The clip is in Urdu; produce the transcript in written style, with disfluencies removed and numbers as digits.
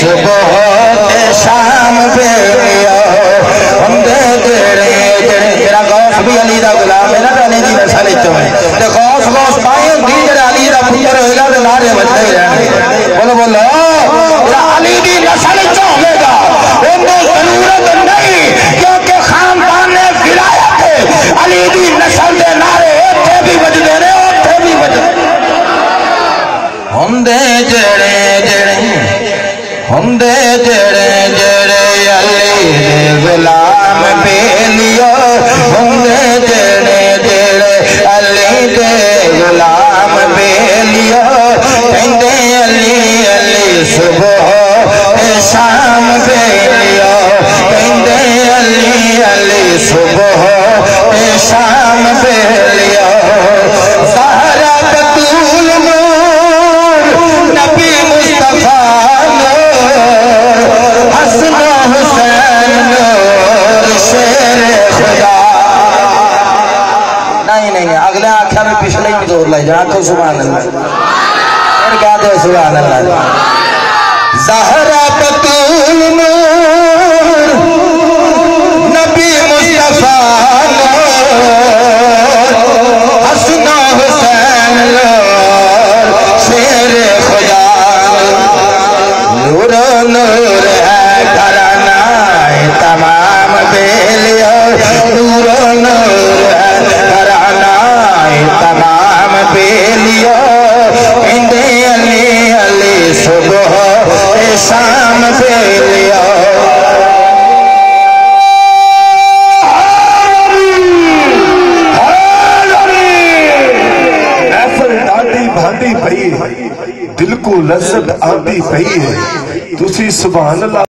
صبح شام بیلیا ہندے جڑے جڑے میرا غوث بھی علی دا غلام ہے نا علی دی نسل وچوں ہے تے غوث غوث پائے ہوندی جڑا علی دا پتر ہوئے گا تے نعرے بجتے ہی رہنے بولو بولو جڑا علی دی نسل وچوں ہوے گا اونوں ضرورت نہیں کیونکہ خاندان ولایت ہے علی دی نسل دے نعرے ایتھے بھی بجدے نے اوتھے بھی بجدے ہندے جڑے جڑے ہندے جڑے جڑے علی دے غلام بیلیو ہندے جڑے جڑے علی دے غلام بیلیو کہندے علی علی صبح شام بیلیو کہندے علی علی صبح شام بیلیو زہرا بطول نور نبی مصطفیٰ حسن حسین نور شیر خدا نہیں اگلے آنکھا میں پچھلے ہی زور لائے جہاں تو سبحان اللہ پھر کہا دے سبحان اللہ زہرا بطول نور نبی مصطفیٰ حسن حسین نور شیر خدا نور نور ہے گھرانا تمام بیلیو نور نور ہے گھرانا تمام بیلیو اندے علی علی صبح شام بیلیو دل کو لذت آتی پئی ہے تسی سبحان اللہ